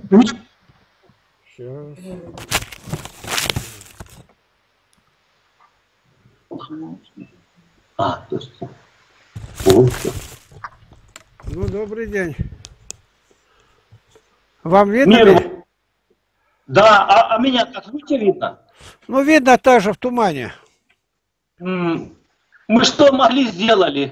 Сейчас. Точно. Вот. Ну, добрый день. Вам видно? Мне... Да, а меня как лучше видно? Ну, видно также в тумане. Мы что могли сделали?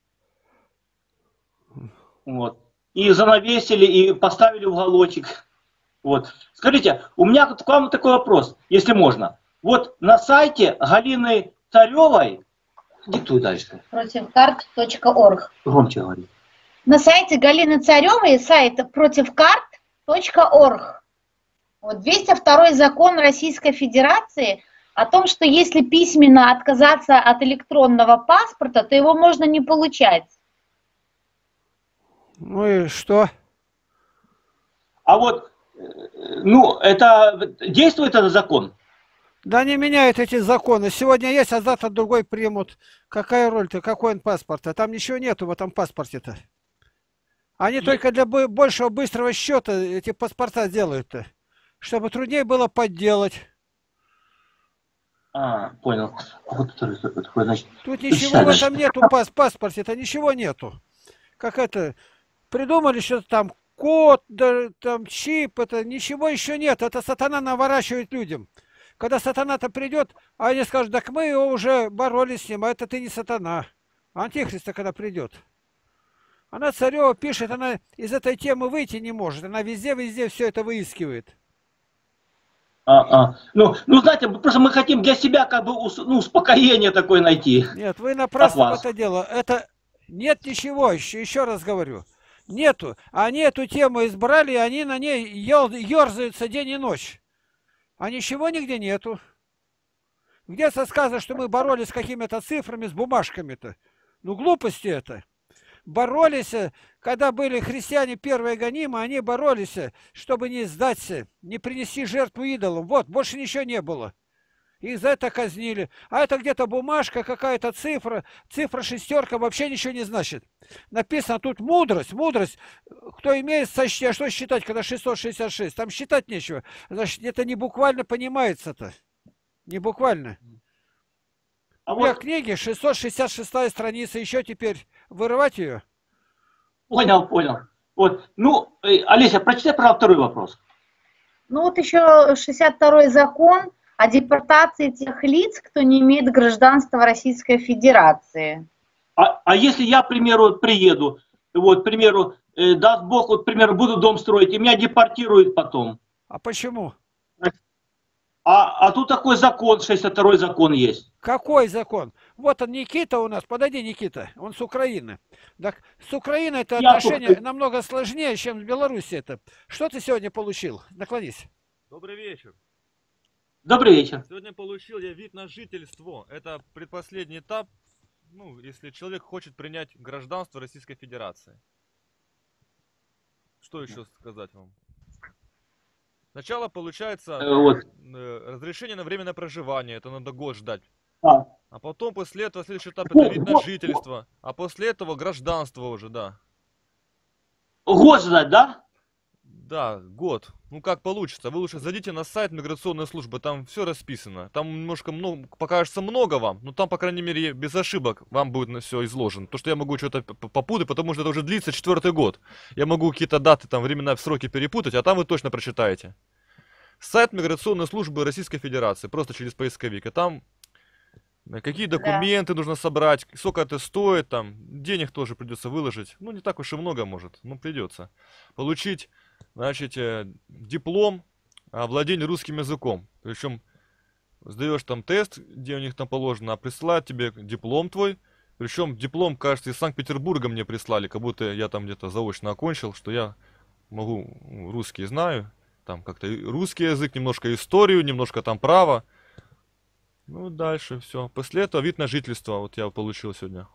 Вот. И занавесили, и поставили уголочек. Вот. Скажите, у меня к вам такой вопрос, если можно. Вот на сайте Галины Царевой, диктуй дальше. Противкарт.орг. Громче говори. На сайте Галины Царевой сайт противкарт.орг. Вот 202 закон Российской Федерации о том, что если письменно отказаться от электронного паспорта, то его можно не получать. Ну и что? А вот, ну, это действует этот закон? Да не меняют эти законы. Сегодня есть, а завтра другой примут. Какая роль-то, какой он паспорт? А там ничего нету в этом паспорте-то. Они только для большего быстрого счета эти паспорта делают-то. Чтобы труднее было подделать. Понял. Вот значит, тут ничего в этом нету, паспорте, это ничего нету. Как это, придумали что-то там, код, да, там чип, это ничего еще нет. Это сатана наворачивает людям. Когда сатана-то придет, а они скажут, так мы его уже боролись с ним, а это ты не сатана. Антихриста когда придет. Она Царева пишет, она из этой темы выйти не может. Она везде все это выискивает. Ну, знаете, просто мы хотим для себя как бы успокоение такое найти. Нет, вы напрасно в это дело. Это нет ничего, еще раз говорю. Нету. Они эту тему избрали, и они на ней ерзаются день и ночь. А ничего нигде нету. Где-то сказано, что мы боролись с какими-то цифрами, с бумажками-то. Ну, глупости это. Боролись, когда были христиане первые гонимы, они боролись, чтобы не сдаться, не принести жертву идолам. Вот, больше ничего не было. Их за это казнили. А это где-то бумажка, какая-то цифра. Цифра шестерка вообще ничего не значит. Написано тут мудрость. Мудрость. Кто имеет, сочти. А что считать, когда 666? Там считать нечего. Значит, это не буквально понимается-то. Не буквально. У меня книги 666 страница. Еще теперь вырывать ее? Понял. Вот. Ну, Олеся, прочитай про второй вопрос. Ну вот еще 62 закон о депортации тех лиц, кто не имеет гражданства Российской Федерации. А если я, к примеру, приеду, вот, к примеру, даст Бог, вот, к примеру, буду дом строить, и меня депортируют потом? А почему? А тут такой закон, 62-й закон есть. Какой закон? Вот он, Никита у нас. Подойди, Никита. Он с Украины. Так, с Украиной это отношение намного сложнее, чем с Беларусью это. Что ты сегодня получил? Наклонись. Добрый вечер. Добрый вечер. Сегодня получил я вид на жительство. Это предпоследний этап, ну, если человек хочет принять гражданство Российской Федерации. Что еще сказать вам? Сначала получается разрешение на временное проживание, это надо год ждать. А потом после этого следующий этап это вид на жительство. А после этого гражданство уже, да. Год ждать, да? Да, год. Ну как получится. Вы лучше зайдите на сайт миграционной службы, там все расписано. Там немножко много, покажется много вам, но там, по крайней мере, без ошибок вам будет на все изложено. То, что я могу что-то попутать, потому что это уже длится 4-й год. Я могу какие-то даты, там, времена, сроки перепутать, а там вы точно прочитаете. Сайт миграционной службы Российской Федерации, просто через поисковик. И там какие документы нужно собрать, сколько это стоит, там, денег тоже придется выложить. Ну, не так уж и много, может, но придется. Получить, значит, диплом о владении русским языком. Причем сдаешь там тест, где у них там положено, а присылают тебе диплом твой. Причем диплом, кажется, из Санкт-Петербурга мне прислали, как будто я там где-то заочно окончил, что я могу, русский знаю. Там как-то русский язык, немножко историю, немножко там право. Ну, дальше все. После этого вид на жительство вот я получил сегодня.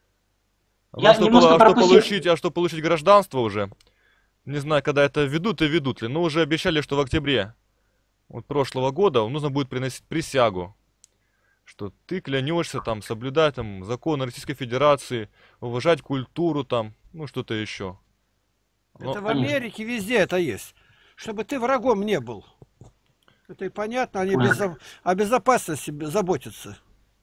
Что получить гражданство уже, не знаю, когда это ведут и ведут ли, но уже обещали, что в октябре вот прошлого года нужно будет приносить присягу, что ты клянешься там соблюдать там законы Российской Федерации, уважать культуру там, ну что-то еще. Это в Америке везде это есть. чтобы ты врагом не был. Это и понятно, они о безопасности заботятся.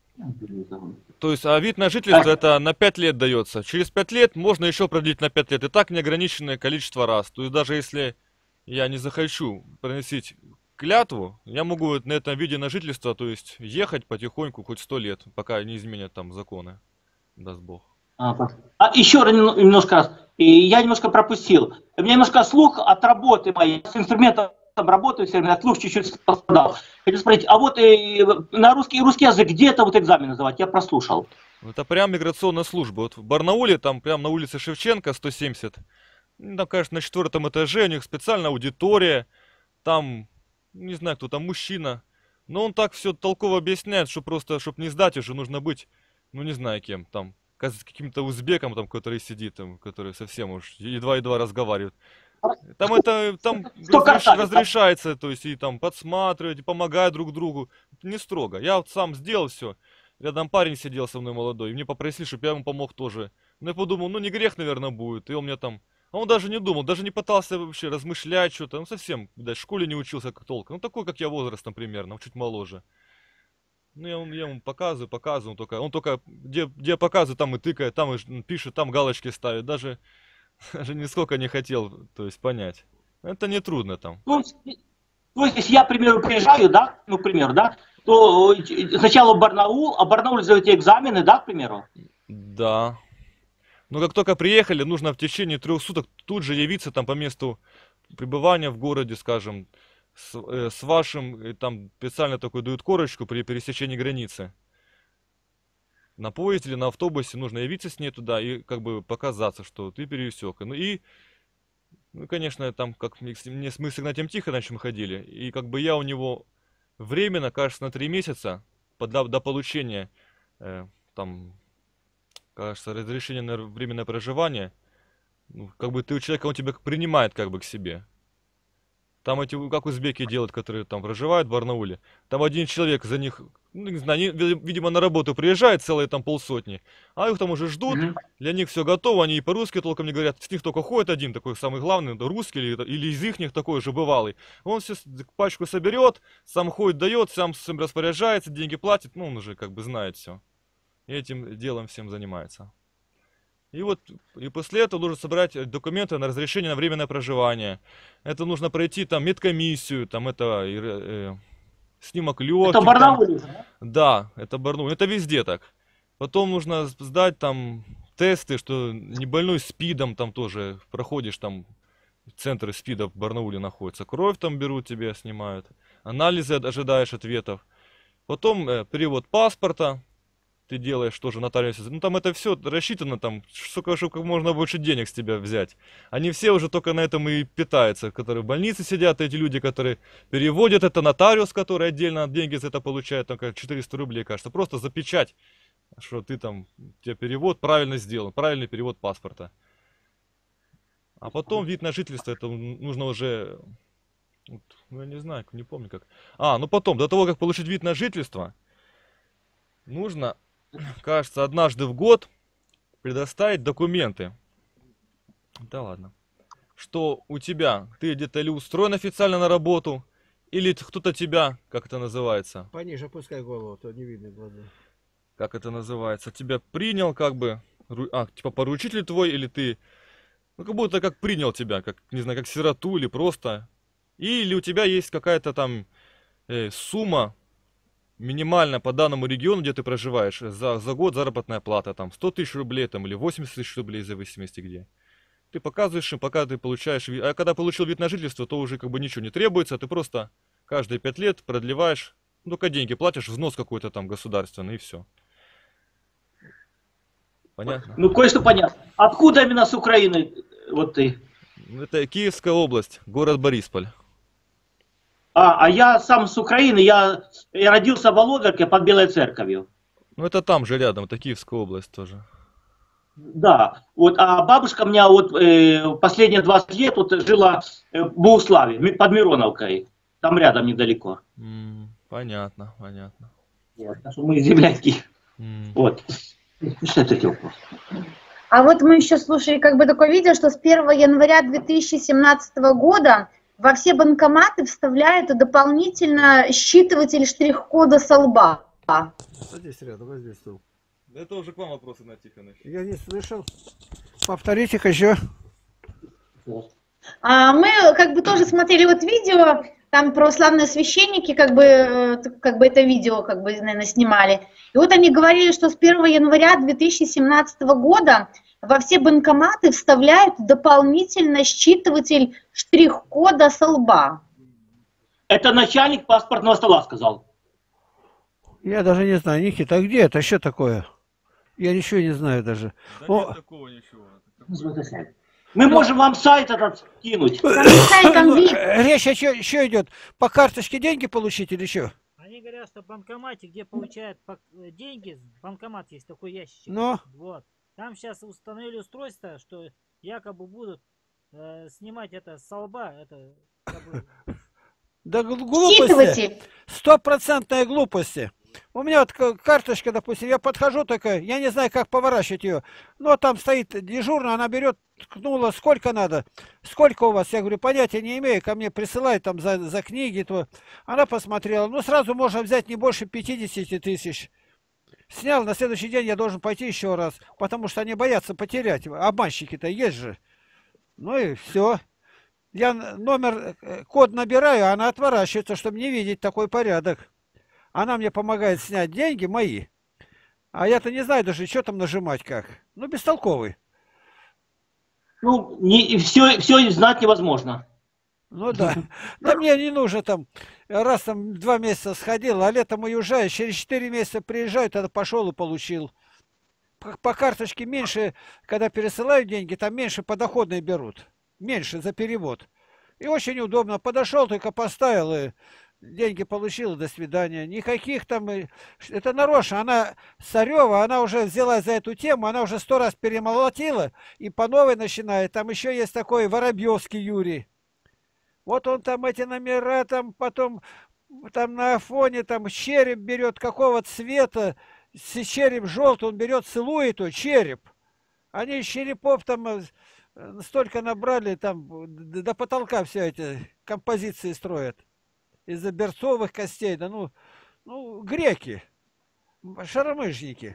То есть, а вид на жительство это на 5 лет дается. Через 5 лет можно еще продлить на 5 лет. И так неограниченное количество раз. То есть, даже если я не захочу приносить клятву, я могу на этом виде на жительство, то есть, ехать потихоньку хоть 100 лет, пока не изменят там законы. Даст Бог. Еще немножко раз. Я немножко пропустил. У меня немножко слух от работы моей, с инструментом работаю, слух чуть-чуть пострадал. Хочу спросить, а вот на русский язык где это вот экзамен называть? Я прослушал. Это прям миграционная служба. Вот в Барнауле, там прям на улице Шевченко, 170. Там, конечно, на 4-м этаже у них специальная аудитория. Там, не знаю, кто там, мужчина. Но он так все толково объясняет, что просто, чтобы не сдать, уже нужно быть, ну не знаю кем, там, каким-то узбеком, там, который сидит, там, который совсем уж едва-едва разговаривает. Там разрешается, то есть и там подсматривать, и помогать друг другу. Не строго. Я вот сам сделал все. Рядом парень сидел со мной молодой, и мне попросили, чтобы я ему помог тоже. Но я подумал, ну не грех, наверное, будет. И он мне там... А он даже не думал, даже не пытался вообще размышлять что-то. Он совсем, видать, в школе не учился как толком. Ну такой, как я возрастом примерно, чуть моложе. Ну я ему показываю, он только где я показываю, там и тыкает, там и пишет, там галочки ставит. Даже нисколько не хотел, то есть, понять. Это не трудно там. То есть, если я, к примеру, приезжаю, да, ну, к примеру, да, то сначала в Барнаул, а в Барнауле сдаете экзамены, да, к примеру? Да. Но как только приехали, нужно в течение 3 суток тут же явиться там по месту пребывания в городе, скажем, с вашим, там специально такой дают корочку при пересечении границы. На поезде или на автобусе нужно явиться с ней туда и как бы показаться, что ты пересек. Ну, конечно, там, как мы с Игнатием Тихоновичем ходили, и как бы я у него временно, кажется, на 3 месяца до получения, там, кажется, разрешения на временное проживание, ну, как бы ты у человека, он тебя принимает как бы к себе. Там эти, как узбеки делают, которые там проживают в Барнауле. Там один человек за них, ну, не знаю, они, видимо, на работу приезжает целые там полсотни, а их там уже ждут, для них все готово, они и по-русски толком не говорят. С них только ходит один такой самый главный, русский или из их такой же бывалый. Он все пачку соберет, сам ходит, дает, сам распоряжается, деньги платит, ну, он уже как бы знает все. И этим делом всем занимается. И вот, и после этого нужно собрать документы на разрешение на временное проживание. Это нужно пройти там медкомиссию, там это снимок легких. Это Барнаул? Да, это Барнаул. Это везде так. Потом нужно сдать там тесты, что не больной СПИДом, там тоже проходишь, там центры СПИДа в Барнауле находятся. Кровь там берут тебе, снимают. Анализы ожидаешь ответов. Потом перевод паспорта. Ты делаешь тоже нотариусе. Ну там это все рассчитано, там, чтобы как можно больше денег с тебя взять. Они все уже только на этом и питаются, которые в больнице сидят, эти люди, которые переводят, это нотариус, который отдельно деньги за это получает, там 400 рублей, кажется. Просто за печать, что ты там, тебе перевод правильно сделан, правильный перевод паспорта. А потом вид на жительство, это нужно уже, ну я не знаю, не помню как. Ну потом, до того, как получить вид на жительство, нужно, кажется, однажды в год предоставить документы. Да ладно. Что у тебя, ты где-то или устроен официально на работу, или кто-то тебя, как это называется? Пониже опускай голову, то не видно глаза. Как это называется? Тебя принял как бы, типа поручитель твой, или ты, ну как будто как принял тебя, как, не знаю, как сироту или просто. Или у тебя есть какая-то там сумма, минимально по данному региону, где ты проживаешь, за год заработная плата, там, 100 тысяч рублей, там, или 80 тысяч рублей, в зависимости где. Ты показываешь им, пока ты получаешь, а когда получил вид на жительство, то уже как бы ничего не требуется, ты просто каждые 5 лет продлеваешь, ну, только деньги платишь, взнос какой-то там государственный, и все. Понятно? Ну, кое-что понятно. Откуда именно с Украины, вот ты? Это Киевская область, город Борисполь. А я сам с Украины, я родился в Володарке под Белой Церковью. Ну это там же рядом, это Киевская область тоже. Да, вот, а бабушка у меня вот последние 20 лет вот жила в Богуславе, под Мироновкой, там рядом недалеко. Понятно, понятно. Вот, так что мы земляки. Вот. А вот мы еще слушали как бы такое видео, что с 1 января 2017 года во все банкоматы вставляют дополнительно считыватель штрих-кода со лба. Садись рядом, возьми стул. Это уже к вам вопрос, Игнат Тихонович. Я не слышал. Повторите-ка еще. Мы как бы тоже смотрели вот видео, там православные священники как бы это видео как бы, наверное, снимали. И вот они говорили, что с 1 января 2017 года во все банкоматы вставляют дополнительно считыватель штрих-кода со лба. Это начальник паспортного стола сказал. Я даже не знаю, Никита, а где это? Что такое? Я ничего не знаю даже. Да нет такого ничего. Мы можем вам сайт этот скинуть. Речь еще идет. По карточке деньги получить или что? Они говорят, что в банкомате, где получают деньги, банкомат есть такой ящичек. Но. Вот. Там сейчас установили устройство, что якобы будут снимать это со лба. Это как бы... Да глупости. Стопроцентная глупости. У меня вот карточка, допустим, я подхожу такая, я не знаю, как поворачивать ее. Но там стоит дежурная, она берет, ткнула, сколько надо. Сколько у вас? Я говорю, понятия не имею, ко мне присылают там за книги. То. Она посмотрела, ну сразу можно взять не больше 50 тысяч. Снял, на следующий день я должен пойти еще раз, потому что они боятся потерять. Обманщики-то есть же. Ну и все. Я номер, код набираю, а она отворачивается, чтобы не видеть такой порядок. Она мне помогает снять деньги мои. А я-то не знаю даже, что там нажимать как. Ну, бестолковый. Ну, все знать невозможно. Ну да. Да мне не нужно там, раз там 2 месяца сходил, а летом уезжаю, через 4 месяца приезжаю, тогда пошел и получил. По карточке меньше, когда пересылают деньги, там меньше подоходные берут. Меньше за перевод. И очень удобно. Подошел, только поставил и деньги получил, до свидания. Никаких там... Это нарочно. Она, Царева, она уже взялась за эту тему, она уже 100 раз перемолотила и по новой начинает. Там еще есть такой Воробьевский Юрий. Вот он там эти номера, там потом там на фоне там череп берет, какого цвета, череп желтый, он берет, целует, то череп. Они из черепов там столько набрали, там до потолка все эти композиции строят. Из-за берцовых костей, да ну греки, шаромыжники.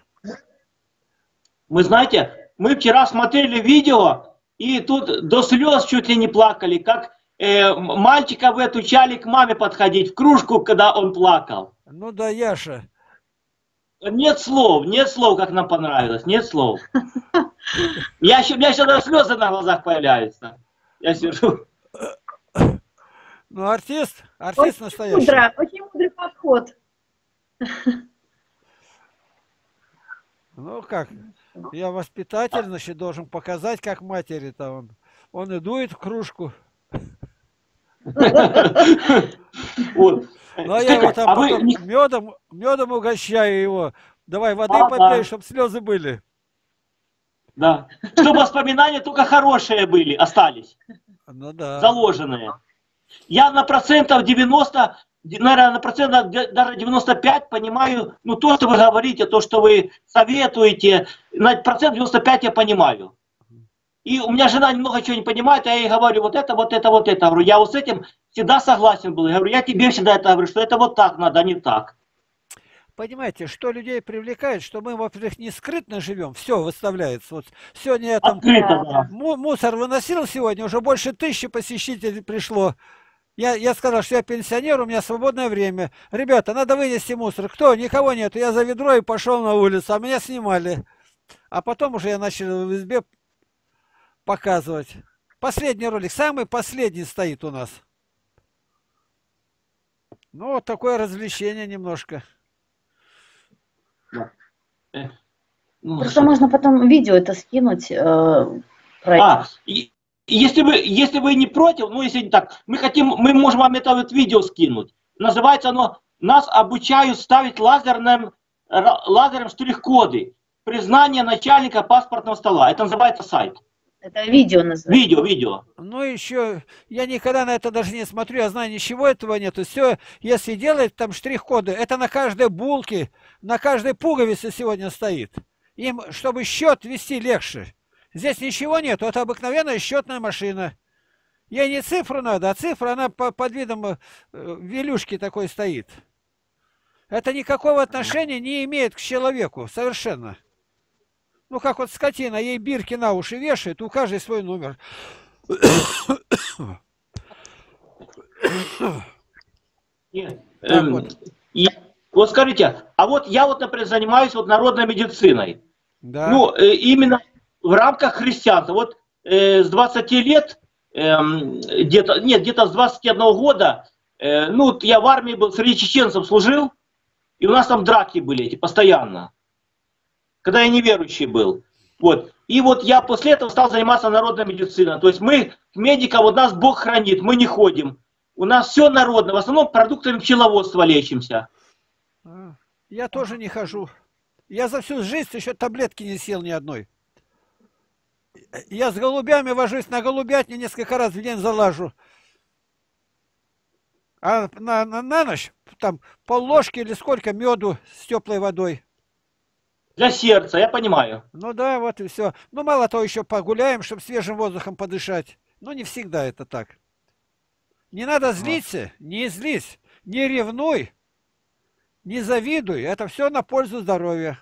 Мы, знаете, мы вчера смотрели видео, и тут до слез чуть ли не плакали, как мальчика отучали к маме подходить в кружку, когда он плакал. Ну да, Яша. Нет слов, как нам понравилось, нет слов. У меня сейчас слезы на глазах появляются. Я сижу. Ну, артист очень настоящий. Очень мудрый подход. Ну как, я воспитатель, значит, должен показать, как матери-то он и дует в кружку. Вот. Ну а я его там потом медом угощаю его. Давай воды попей, чтобы слезы были. Да. Чтобы воспоминания только хорошие были, остались. Ну да. Заложенные. Я на процентов 90, наверное, на процентов даже 95 понимаю, ну то, что вы говорите, то, что вы советуете, на процент 95 я понимаю. И у меня жена немного чего не понимает, я ей говорю, вот это. Говорю, я вот с этим всегда согласен был. Я говорю, я тебе всегда это говорю, что это вот так надо, а не так. Понимаете, что людей привлекает, что мы, во-первых, не скрытно живем, все выставляется. Вот сегодня я там мусор выносил сегодня, уже больше 1000 посетителей пришло. Я сказал, что я пенсионер, у меня свободное время. Ребята, надо вынести мусор. Кто? Никого нет. Я за ведро и пошел на улицу, а меня снимали. А потом уже я начал в избе показывать. Последний ролик, самый последний стоит у нас. Ну, вот такое развлечение немножко. Просто можно потом видео это скинуть. Если вы не против, ну если не так, мы можем вам это вот видео скинуть. Называется оно «Нас обучают ставить лазером штрих-коды. Признание начальника паспортного стола». Это называется сайт. Это видео называется. Видео. Ну еще, я никогда на это даже не смотрю, я знаю, ничего этого нету. Все, если делать там штрих-коды, это на каждой булке, на каждой пуговице сегодня стоит. Им, чтобы счет вести легче. Здесь ничего нету, это обыкновенная счетная машина. Ей не цифру надо, а цифра, она под видом велюшки такой стоит. Это никакого отношения не имеет к человеку, совершенно. Ну, как вот скотина, ей бирки на уши вешает, у каждой свой номер. Нет. Так вот. Вот скажите, а вот я вот, например, занимаюсь вот народной медициной. Да. Ну, именно в рамках христианства. Вот с 20 лет, где-то, нет, где-то с 21 года, ну, я в армии был, среди чеченцев служил, и у нас там драки были эти постоянно, когда я неверующий был. Вот. И вот я после этого стал заниматься народной медициной. То есть мы, медиков, вот нас Бог хранит, мы не ходим. У нас все народное, в основном продуктами пчеловодства лечимся. Я тоже не хожу. Я за всю жизнь еще таблетки не съел ни одной. Я с голубями вожусь, на голубятню несколько раз в день залажу. А на ночь там пол-ложки или сколько меду с теплой водой. Для сердца, я понимаю. Ну да, вот и все. Ну мало того, еще погуляем, чтобы свежим воздухом подышать. Но не всегда это так. Не надо злиться, не злись, не ревнуй, не завидуй. Это все на пользу здоровья.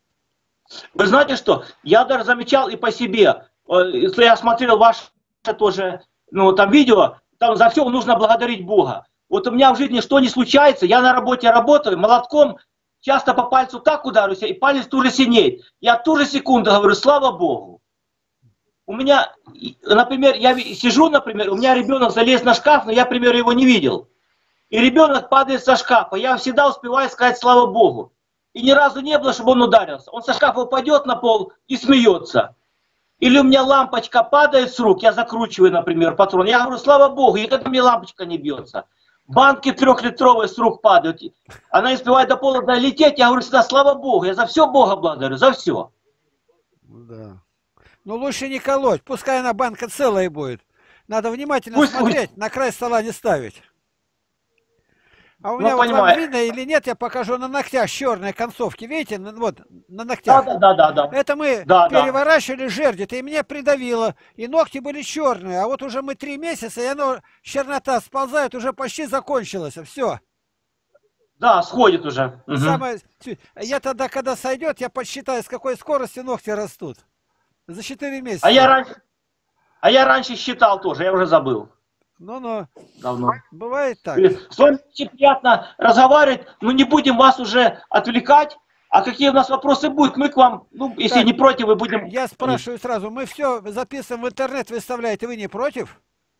Вы знаете что? Я даже замечал и по себе. Если я смотрел ваше тоже, ну, там видео, там за все нужно благодарить Бога. Вот у меня в жизни что не случается, я на работе работаю, молотком часто по пальцу так ударюсь, и палец тут же синеет. Я в ту же секунду говорю, слава Богу. У меня, например, я сижу, например, у меня ребенок залез на шкаф, но я, например, его не видел. И ребенок падает со шкафа, я всегда успеваю сказать слава Богу. И ни разу не было, чтобы он ударился. Он со шкафа упадет на пол и смеется. Или у меня лампочка падает с рук, я закручиваю, например, патрон. Я говорю, слава Богу, и когда мне лампочка не бьется. Банки 3-литровые с рук падают. Она не успевает до пола долететь, я говорю всегда, слава Богу, я за все Бога благодарю, за все. Да. Ну лучше не колоть, пускай она банка целая будет. Надо внимательно Пусть смотреть, на край стола не ставить. А у Ну, меня вот вам понимаю. видно или нет, я покажу на ногтях черные концовки. Видите, вот на ногтях. Да. Это мы Да. переворачивали жердит, и мне придавило. И ногти были черные. А вот уже мы 3 месяца, и оно, чернота сползает, уже почти закончилось. Все. Да, сходит уже. Угу. Я тогда, когда сойдет, я подсчитаю, с какой скоростью ногти растут. За 4 месяца. А я раньше считал тоже, я уже забыл. Ну, Давно. бывает так. С вами очень приятно разговаривать, но не будем вас уже отвлекать. А какие у нас вопросы будут, мы к вам, ну, если Так, не против, вы будем... Я спрашиваю сразу, мы все записываем в интернет, выставляете, вы не против?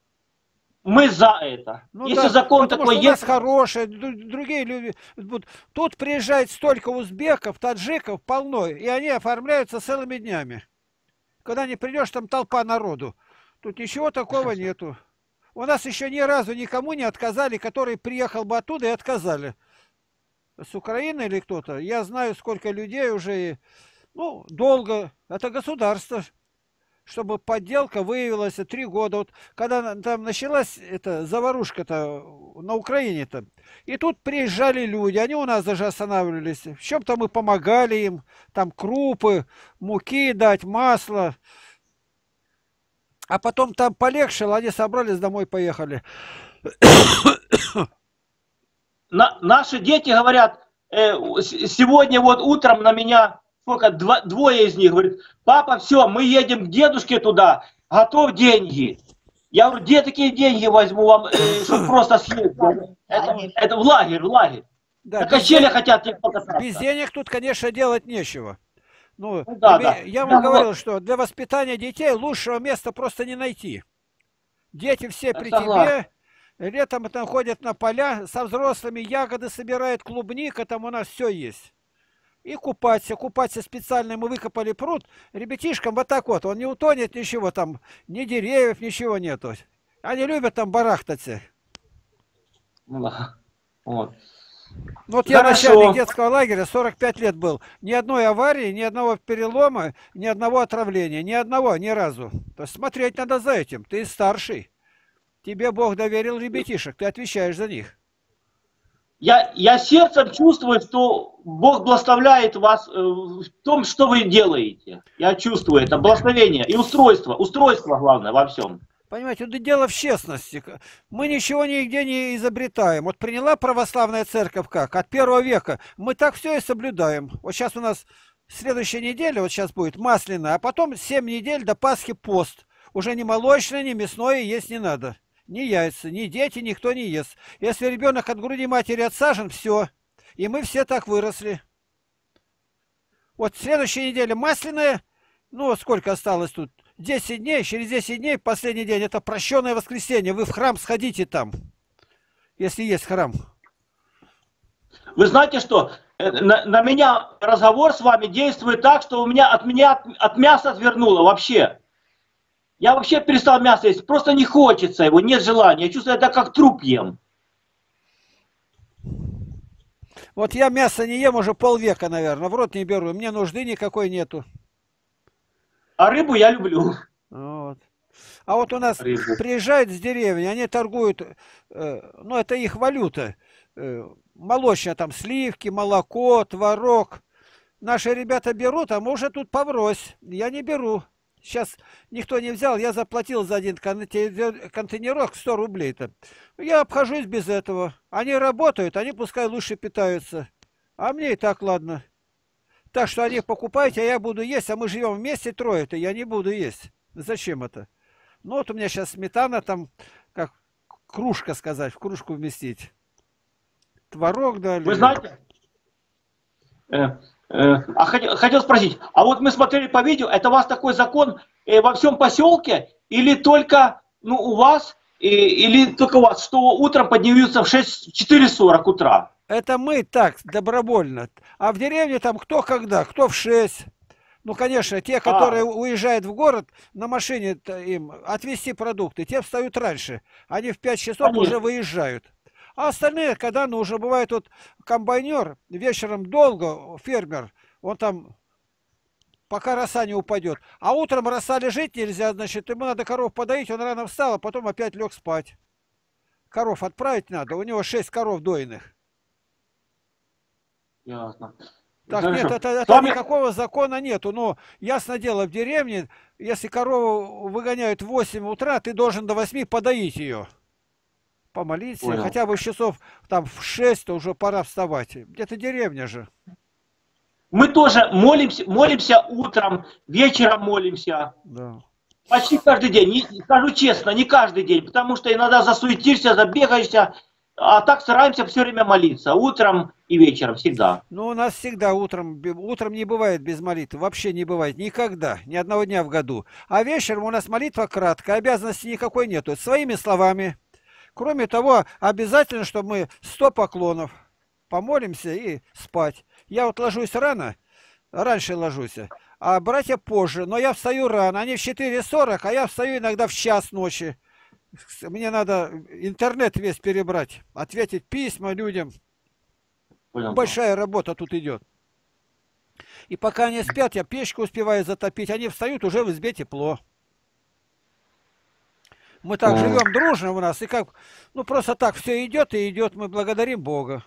Мы за это. Ну, если да, закон потому такой что у нас есть... хорошие, другие люди. Тут приезжает столько узбеков, таджиков полно, и они оформляются целыми днями. Когда не придешь, там толпа народу. Тут ничего такого нету. У нас еще ни разу никому не отказали, который приехал бы оттуда и отказали. С Украины или кто-то. Я знаю, сколько людей уже, ну, долго. Это государство. Чтобы подделка выявилась 3 года. Вот когда там началась эта заварушка-то на Украине-то. И тут приезжали люди, они у нас даже останавливались. В чем-то мы помогали им. Там крупы, муки дать, масло. А потом там полегчало, они собрались, домой поехали. Наши дети говорят, сегодня вот утром на меня, сколько, двое из них говорят, папа, все, мы едем к дедушке туда, готов деньги. Я говорю, где такие деньги возьму вам, чтобы просто съездить? Это в лагерь. Да, на качели хотят тебе покататься. Без денег тут, конечно, делать нечего. Ну, да. Я вам говорил, что для воспитания детей лучшего места просто не найти. Дети все при тебе, летом там ходят на поля, со взрослыми ягоды собирают, клубника, там у нас все есть. И купаться специально, мы выкопали пруд, ребятишкам вот так вот, он не утонет, ничего там, ни деревьев, ничего нету. Они любят там барахтаться. Вот. Вот я начальник детского лагеря, 45 лет был. Ни одной аварии, ни одного перелома, ни одного отравления. Ни одного, ни разу. То есть смотреть надо за этим. Ты старший. Тебе Бог доверил ребятишек, ты отвечаешь за них. Я сердцем чувствую, что Бог благословляет вас в том, что вы делаете. Я чувствую это благословение и устройство. Устройство главное во всем. Понимаете, это дело в честности. Мы ничего нигде не изобретаем. Вот приняла православная церковь как? От первого века. Мы так все и соблюдаем. Вот сейчас у нас следующая неделя, вот сейчас будет масляная, а потом 7 недель до Пасхи пост. Уже ни молочное, ни мясное есть не надо. Ни яйца, ни дети, никто не ест. Если ребенок от груди матери отсажен, все. И мы все так выросли. Вот следующая неделя масляная, ну вот сколько осталось тут? 10 дней, через 10 дней, последний день, это прощенное воскресенье. Вы в храм сходите там, если есть храм. Вы знаете что? На меня разговор с вами действует так, что от меня от мяса отвернуло вообще. Я вообще перестал мясо есть, просто не хочется его, нет желания. Я чувствую, это как труп ем. Вот я мясо не ем уже полвека, наверное, в рот не беру, мне нужды никакой нету. А рыбу я люблю. Вот. А вот у нас Рыбу. приезжают с деревни, они торгуют, ну это их валюта, молочная, там сливки, молоко, творог. Наши ребята берут, а мы уже тут поврось. Я не беру. Сейчас никто не взял, я заплатил за один контейнерок 100 рублей-то. Я обхожусь без этого. Они работают, они пускай лучше питаются. А мне и так ладно. Так что они покупайте, а я буду есть, а мы живем вместе трое-то, я не буду есть. Зачем это? Ну вот у меня сейчас сметана там, как кружка сказать, в кружку вместить. Творог дали. Вы знаете, хотел спросить, а вот мы смотрели по видео, это у вас такой закон во всем поселке или только у вас, или только у вас, что утром поднимаются в 4:40 утра? Это мы так, добровольно. А в деревне там кто когда, кто в 6. Ну, конечно, те, которые уезжают в город, на машине им отвезти продукты, те встают раньше. Они в 5 часов уже выезжают. А остальные, когда нужно, бывает вот комбайнер, вечером долго, фермер, он там, пока роса не упадет. А утром роса лежит нельзя, значит, ему надо коров подоить, он рано встал, а потом опять лег спать. Коров отправить надо, у него 6 коров дойных. Ясно. Так, Хорошо. нет, это никакого закона нету. Но, ясно дело, в деревне, если корову выгоняют в 8 утра, ты должен до 8 подоить ее. Помолиться. Понял. Хотя бы часов там в 6, то уже пора вставать. Где-то деревня же. Мы тоже молимся утром, вечером молимся. Да. Почти каждый день. Скажу честно, не каждый день, потому что иногда засуетишься, забегаешься. А так стараемся все время молиться. Утром и вечером всегда. Ну, у нас всегда утром не бывает без молитвы. Вообще не бывает. Никогда. Ни одного дня в году. А вечером у нас молитва краткая. Обязанности никакой нету. Своими словами. Кроме того, обязательно, чтобы мы 100 поклонов. Помолимся и спать. Я вот ложусь рано. Раньше ложусь. А братья позже. Но я встаю рано. Они в 4:40, а я встаю иногда в 1:00 ночи. Мне надо интернет весь перебрать, ответить письма людям. Понял. Большая работа тут идет. И пока они спят, я печку успеваю затопить. Они встают, уже в избе тепло. Мы так живем дружно у нас. И как, ну просто так все идет и идет. Мы благодарим Бога.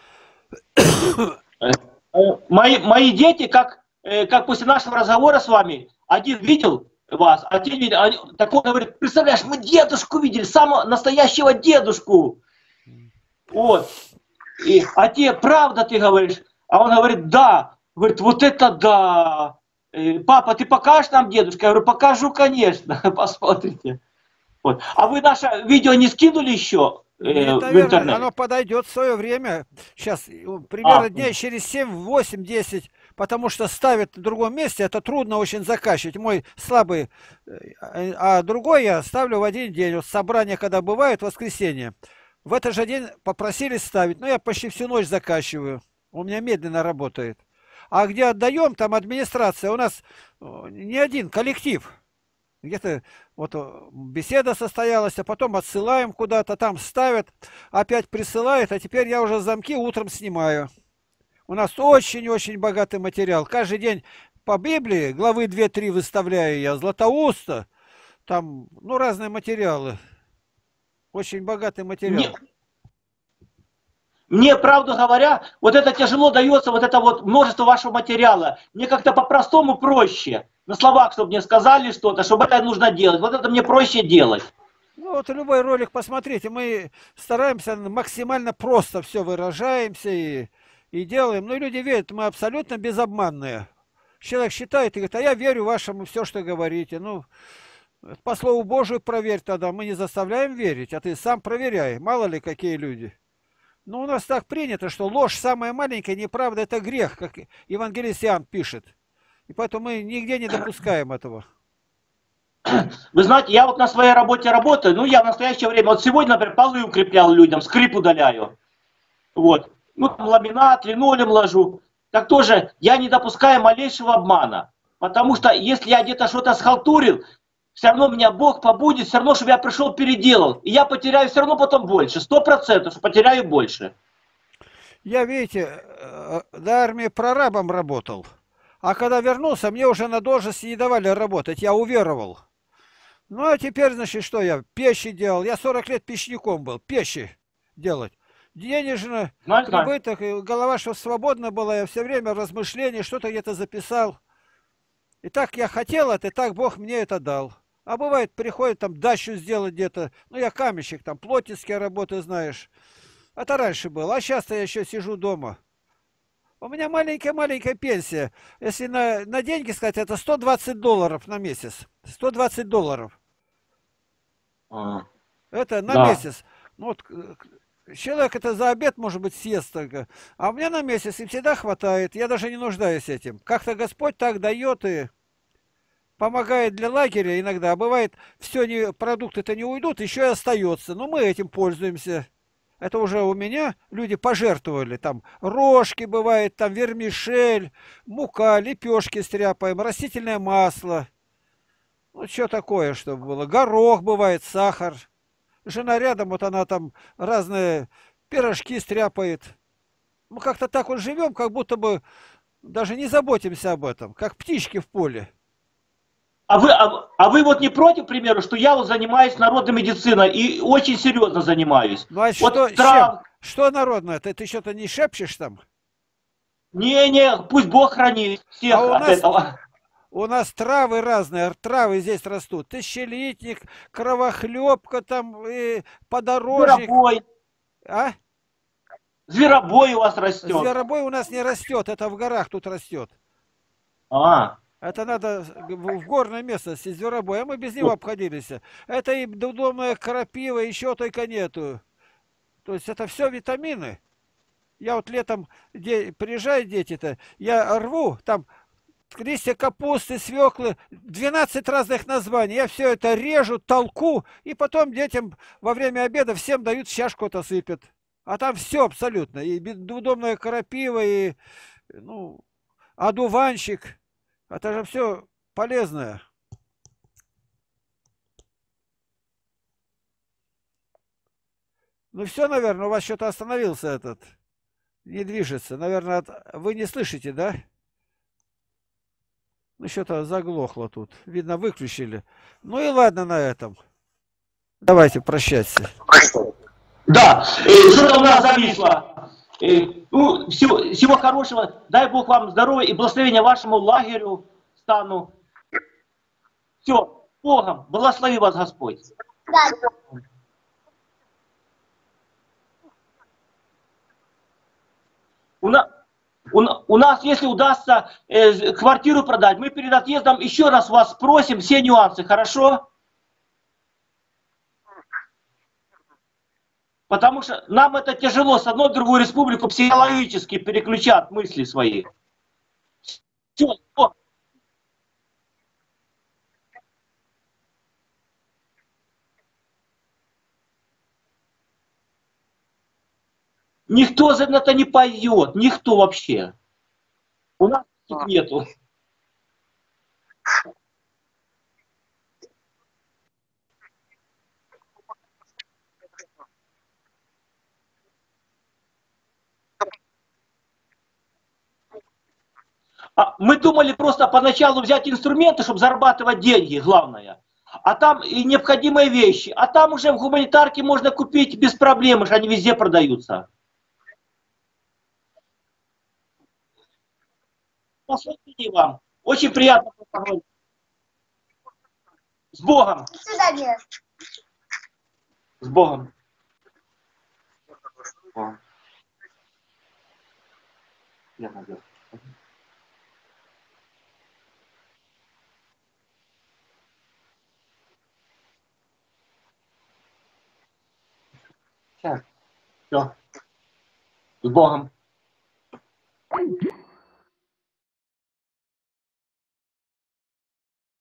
Мои дети, как после нашего разговора с вами, один видел вас, а те видели, так он говорит, представляешь, мы дедушку видели, самого настоящего дедушку. Вот. А те, правда ты говоришь? А он говорит, да. Говорит, вот это да. Папа, ты покажешь нам дедушку? Я говорю, покажу, конечно, посмотрите. Вот. А вы наше видео не скинули еще Нет, в наверное, интернет? оно подойдет в свое время. Сейчас, примерно дней через 7, 8, 10, потому что ставят в другом месте, это трудно очень закачивать. Мой слабый, а другой я ставлю в один день. Вот собрание, когда бывает, в воскресенье. В этот же день попросили ставить, но я почти всю ночь закачиваю. У меня медленно работает. А где отдаем, там администрация. У нас не один коллектив. Где-то вот беседа состоялась, а потом отсылаем куда-то, там ставят, опять присылают, а теперь я уже замки утром снимаю. У нас очень-очень богатый материал. Каждый день по Библии главы 2-3 выставляю я, Златоуста, там, ну, разные материалы. Очень богатый материал. Мне, правду говоря, вот это тяжело дается, вот это вот множество вашего материала. Мне как-то по-простому проще. на словах, чтобы мне сказали что-то, чтобы это нужно делать. Вот это мне проще делать. Ну вот любой ролик посмотрите, мы стараемся максимально просто все выражаемся и делаем. Ну и люди верят, мы абсолютно безобманные. Человек считает и говорит, а я верю вашему все, что говорите. Ну, по слову Божию проверь тогда. Мы не заставляем верить, а ты сам проверяй. Мало ли какие люди. Ну у нас так принято, что ложь самая маленькая, неправда это грех, как евангелист Иоанн пишет. И поэтому мы нигде не допускаем этого. Вы знаете, я вот на своей работе работаю, ну я в настоящее время, вот сегодня, например, полы укреплял людям, скрип удаляю. Вот. Ну там ламинат, линолеум ложу. Так тоже я не допускаю малейшего обмана. Потому что если я где-то что-то схалтурил, все равно меня Бог побудет, все равно, чтобы я пришел, переделал. И я потеряю все равно потом больше. 100%, что потеряю больше. Я, видите, до армии прорабом работал. А когда вернулся, мне уже на должности не давали работать. Я уверовал. Ну, а теперь, значит, что я? Печи делал. Я 40 лет печником был. Печи делать. Денежно, прибыток, голова, что свободна была. Я все время в размышлении, что-то где-то записал. И так я хотел это, и так Бог мне это дал. А бывает, приходит там дачу сделать где-то. Ну, я каменщик, там, плотницкие работы, знаешь. Это раньше было. А сейчас-то я еще сижу дома. У меня маленькая-маленькая пенсия. Если на деньги сказать, это $120 на месяц. $120. Это на месяц. Ну, вот, человек это за обед, может быть, съест только. А у меня на месяц и всегда хватает. Я даже не нуждаюсь этим. Как-то Господь так дает и помогает для лагеря иногда. А бывает, все продукты-то не уйдут, еще и остается. Но мы этим пользуемся. Это уже у меня люди пожертвовали. Там рожки бывает, там вермишель, мука, лепешки стряпаем, растительное масло. Ну, что такое, чтобы было. Горох бывает, сахар. Жена рядом, вот она там разные пирожки стряпает. Мы как-то так вот живем, как будто бы даже не заботимся об этом, как птички в поле. А вы вот не против, к примеру, что я вот занимаюсь народной медициной и очень серьезно занимаюсь? Ну а вот что народное? Ты что-то не шепчешь там? Не, пусть Бог хранит всех от этого. У нас травы разные, травы здесь растут. Тысячелитник, кровохлебка там, и подорожник. Зверобой. А? Зверобой у вас растет. Зверобой у нас не растет, это в горах тут растет. Это надо в горной местности зверобой, а мы без него обходились. Это и дудомная крапива, еще только нету. То есть это все витамины. Я вот летом, приезжают дети-то, я рву, там листья капусты, свеклы, 12 разных названий. Я все это режу, толку, и потом детям во время обеда всем дают чашку-то сыпят. А там все абсолютно. И дудомная крапива, и одуванчик. Это же все полезное. Ну все, наверное, у вас что-то остановился этот. Не движется. Наверное, вы не слышите, да? Ну что-то заглохло тут. Видно, выключили. Ну и ладно на этом. Давайте прощаться. Да, что-то у нас зависло. Всего хорошего. Дай Бог вам здоровья и благословения вашему лагерю, стану. Все, Богом. Благослови вас Господь. У нас, если удастся квартиру продать, мы перед отъездом еще раз вас спросим все нюансы, хорошо? Потому что нам это тяжело с одной в другую республику психологически переключать мысли свои. Все. Никто за это не поет, никто вообще. У нас их нету. Мы думали просто поначалу взять инструменты, чтобы зарабатывать деньги, главное. А там и необходимые вещи. А там уже в гуманитарке можно купить без проблем, они везде продаются. Спасибо вам. Очень приятно поговорить. С Богом. До свидания. С Богом. Я надеюсь. Сейчас. Все. С Богом.